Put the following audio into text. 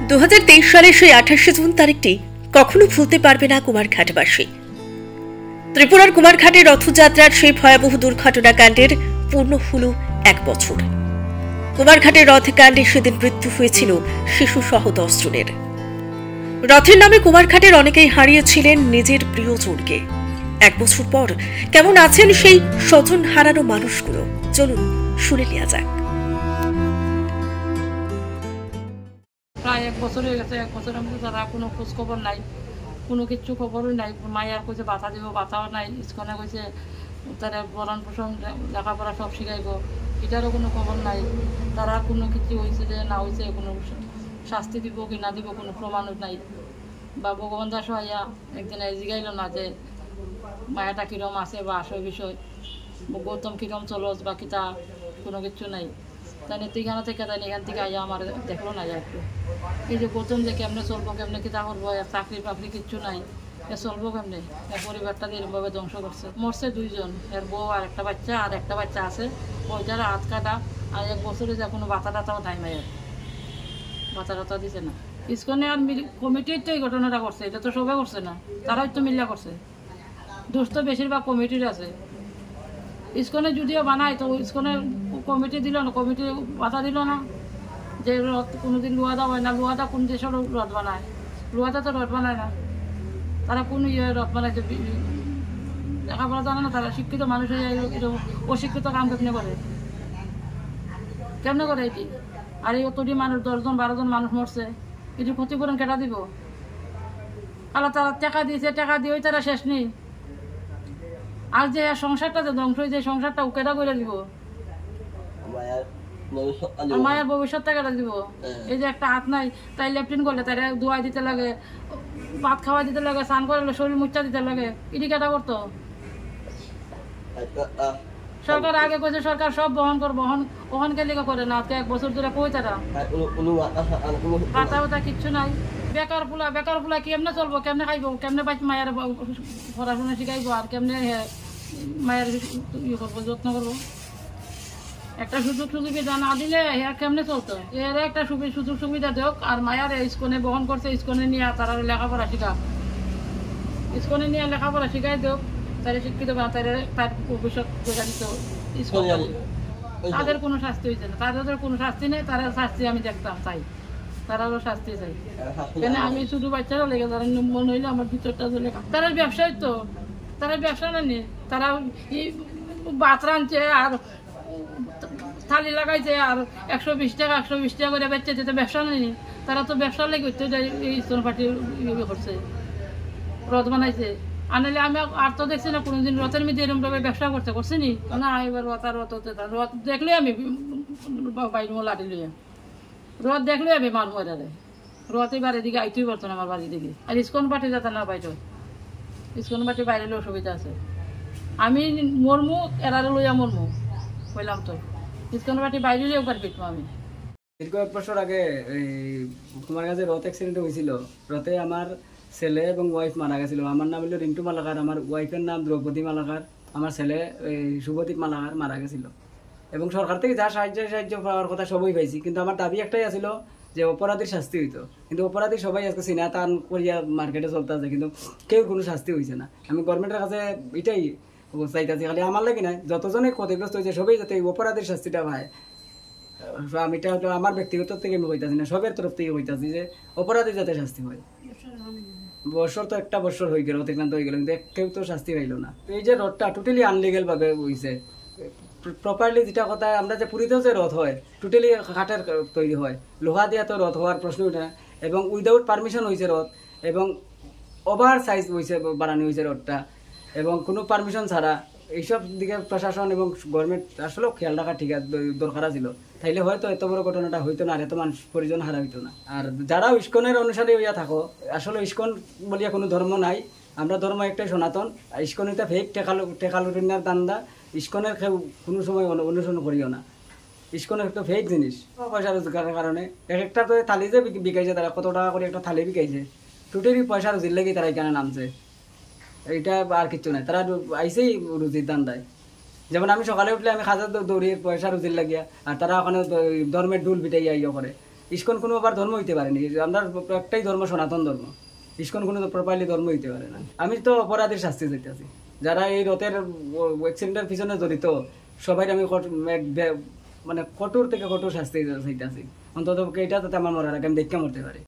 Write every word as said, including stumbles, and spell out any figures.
দু হাজার তেইশ সালের সেই আঠাশে জুন তারিখটি কখনো ভুলতে পারবে না কুমারঘাটবাসী। ত্রিপুরার কুমারঘাটে রথযাত্রার সেই ভয়াবহ দুর্ঘটনাকাণ্ডের পূর্ণ হল এক বছর। কুমারঘাটের রথকাণ্ডে সেদিন মৃত্যু হয়েছিল শিশু সহ দশ জনের। রথের নামে কুমারঘাটের অনেকেই হারিয়েছিলেন নিজের প্রিয়জনকে। এক বছর পর কেমন আছেন সেই স্বজন হারানো মানুষগুলো, চলুন শুনে নেওয়া যাক। প্রায় এক বছর হয়ে গেছে। এক বছরের মধ্যে তারা কোনো খোঁজ খবর নাই, কোনো কিছু খবরই নাই। মায়ের কইছে বাতা দিব, বাতাও নাই। স্কুলে কইছে তারা বরণ পোষণ লেখাপড়া সব শিখাইব, এটারও কোনো খবর নাই। তারা কোনো কিছু হয়েছে যে না হয়েছে, কোনো শাস্তি দিব কি না দিব কোনো প্রমাণও নাই। বা ভগবান দাস আইয়া একদিন জিগাইল না যে মায়াটা কিরম আছে বা আসল বিষয়, গৌতম কিরম চলস বা কিতা, কোনো কিছু নাই। তাই তুইখানা থেকে তাই এখান থেকে আইয়া আমার দেখলো না যায় একটু। এই যে গৌতম যে কেমনে চলবো, কেমনে কিতা করবো, চাকরি বাকরি কিচ্ছু নাই, এ চলবো কেমনে? এর পরিবারটা এরকমভাবে ধ্বংস করছে। মরছে দুইজন, এর বউ আর একটা বাচ্চা, আর একটা বাচ্চা আছে ওইটার হাত কাটা। আর এক বছরে যা কোনো বাতা টাতাও নাই, মায়ের বাতা টাতা দিছে না। ইস্কনে আর কমিটির তো এই ঘটনাটা করছে, এটা তো সবাই করছে না, তারাই তো মিল্লা করছে। দোষ তো বেশিরভাগ কমিটির আছে। ইস্কনে যদিও বানায় তো ইস্কনের কমিটি দিল না, কমিটি বাধা দিল না যে রথ কোনোদিন লুয়াদা হয় না। লুয়াদা কোন দেশের রথ বানায়? লুয়াদা তো রথ বানায় না। তারা কোন ইয়ে রথ বানায়? লেখাপড়া জানে না তারা, শিক্ষিত মানুষ হয়ে এরকম অশিক্ষিত কাম কেমনে করে? কেমনে করে এটি? আর এই অতটি মানুষ, দশজন বারোজন মানুষ মরছে, এটি ক্ষতিপূরণ কেটা দিব? আল্লাহ তারা টাকা দিয়েছে, টাকা দিয়েই তারা শেষ নেই। আর যে সংসারটা যে ধ্বংস হয়েছে, সংসারটা কেটা করে দিব? মায়ের ভবিষ্যৎটা কেটা দিব? এই যে একটা হাত নাই, তাই লেফটিন করলে তাই ধোয়াই দিতে লাগে, ভাত খাওয়া দিতে লাগে, স্নান করলে শরীর মুচ্ছা দিতে লাগে, এটি কেটা করতো? সরকার আগে কইছে সরকার সব বহন কর, বহন বহন কে লিখা করে না। এক বছর ধরে কই তারা পাতা পাতা কিচ্ছু নাই। বেকার ফুলা বেকার ফুলা কেমনে চলবো, কেমনে খাইবো, কেমনে মায়ের পড়াশোনা শিখাইবো, আর কেমনে মায়ের ইয়ে করবো, যত্ন করবো? একটা সুযোগ সুবিধা না দিলে হ্যাঁ কেমনে চলতো? এর একটা সুযোগ সুবিধা দেখ। আর মায়ের স্কুলে বহন করছে, স্কুলে নিয়ে তারা লেখাপড়া শিখা, স্কুলে নিয়ে লেখাপড়া শিখাই দেখ, তারা শিক্ষিত বা তারা তার ভবিষ্যৎ বোঝা দিত। তাদের কোনো শাস্তি হয়েছে না, তাদের কোনো শাস্তি নেই। তারা শাস্তি আমি দেখতাম চাই, তারাও শাস্তি চাই। কেন আমি শুধু বাচ্চারা লেগে তারা মনে হইলে আমার ভিতরটা চলে। তারা ব্যবসায়ী তো, তারা ব্যবসা নেই। তারা ভাত রাঁধছে আর থালি লাগাইছে আর একশো বিশ টাকা একশো বিশ টাকা করে বেচছে, যেতে ব্যবসা নেই। তারা তো ব্যবসা লেগে এই স্তন পার্টি ইয়ে করছে, রথ বানাইছে। আনালে আমি আর তো দেখছি না কোনোদিন রথের মধ্যে এরকম ভাবে ব্যবসা করতে করছি নি না। এবার রথ আর রথ রথ দেখলে আমি বাইর লাঠি লইয়া রথ দেখলে আমি মার মরে দেয়। রথ এবার এদিকে আইতেই পারতো না আমার বাড়ি দিকে। আর ইস্কন পার্টি যাতে না বাইর, ইস্কন পার্টি বাইরে অসুবিধা আছে। আমি মরমু এরারে লইয়া মরমু বললাম তো, ইস্কন পার্টি বাইরে লইয়া একবার পিটবো আমি। দীর্ঘ এক বছর আগে এই তোমার কাছে রথ অ্যাক্সিডেন্ট হয়েছিল। রথে আমার ছেলে এবং ওয়াইফ মারা গেছিল। আমার নাম হলো রিন্টু মালাকার, আমার ওয়াইফের নাম দ্রৌপদী মালাকার, আমার ছেলে শুভদীপ মালাকার মারা গেছিল। এবং সরকার থেকে যা সাহায্য সাহায্য পাওয়ার কথা সবই পাইছি, কিন্তু আমার দাবি একটাই আছিল যে অপরাধীর শাস্তি হইতো। কিন্তু অপরাধী সবাই আজকে সিনা টান করিয়া মার্কেটে চলতে আছে, কিন্তু কেউ কোনো শাস্তি হয়েছে না। আমি গভর্নমেন্টের কাছে এটাই চাইতেছি, খালি আমার লাগে না, যতজনে ক্ষতিগ্রস্ত হয়েছে সবাই যাতে অপরাধীর শাস্তিটা পায়। আমি এটা হয়তো আমার ব্যক্তিগত থেকে আমি কইতাছি না, সবের তরফ থেকে কইতাছি যে অপরাধী যাতে শাস্তি হয়। বছর তো একটা বছর হয়ে গেল, অতিক্রান্ত হয়ে গেল, কিন্তু কেউ তো শাস্তি পাইল না। এই যে রথটা টোটালি আনলিগেল ভাবে হয়েছে। প্রপারলি যেটা কথা, আমরা যে পুরীতেও যে রথ হয় টোটালি কাঠের তৈরি হয়, লোহা দিয়া তো রথ হওয়ার প্রশ্ন ওঠে না। এবং উইদাউট পারমিশন হয়েছে রথ, এবং ওভার সাইজ হয়েছে, বানানো হয়েছে রথটা, এবং কোনো পারমিশন ছাড়া। এইসব দিকে প্রশাসন এবং গভর্নমেন্ট আসলেও খেয়াল রাখা ঠিক দরকার ছিল, তাইলে হয়তো এত বড় ঘটনাটা হইতো না, আর এত মানুষ পরিজন হারা হইতো না। আর যারা ইস্কনের অনুসারী হইয়া থাকো, আসলে ইস্কন বলিয়া কোনো ধর্ম নাই। আমরা ধর্ম একটাই সনাতন। ইস্কন হইতে ফেক টেকাল টেকালুটিনার দান্দা, ইস্কনের কেউ কোনো সময় অনুসরণ করিও না। ইস্কনের একটা ফেক জিনিস, পয়সা রোজগারের কারণে। এক একটা তো থালি যে বিকাইছে, তারা কত টাকা করে একটা থালি বিকাইছে, টোটালি পয়সা রুজির লেগে তারা এখানে নামছে। এইটা আর কিচ্ছু নাই, তারা আইসেই রুজির দান দেয়। যেমন আমি সকালে উঠলে আমি খাজা দৌড়িয়ে পয়সা রুজির লাগিয়া, আর তারা ওখানে ধর্মের ডুল পিটাইয়া ইয়ে করে। ইস্কন কোনো আবার ধর্ম হইতে পারেনি, আমরা একটাই ধর্ম সনাতন ধর্ম, ইস্কন কোনো প্রপারলি ধর্ম হইতে পারে না। আমি তো অপরাধীর শাস্তি চাইতেছি, যারা এই রথের অ্যাক্সিডেন্টের পিছনে জড়িত সবাই আমি মানে কঠোর থেকে কঠোর শাস্তি চাইতেছি, অন্তত এটা যাতে আমার মরার আগে আমি দেখতে মরতে পারি।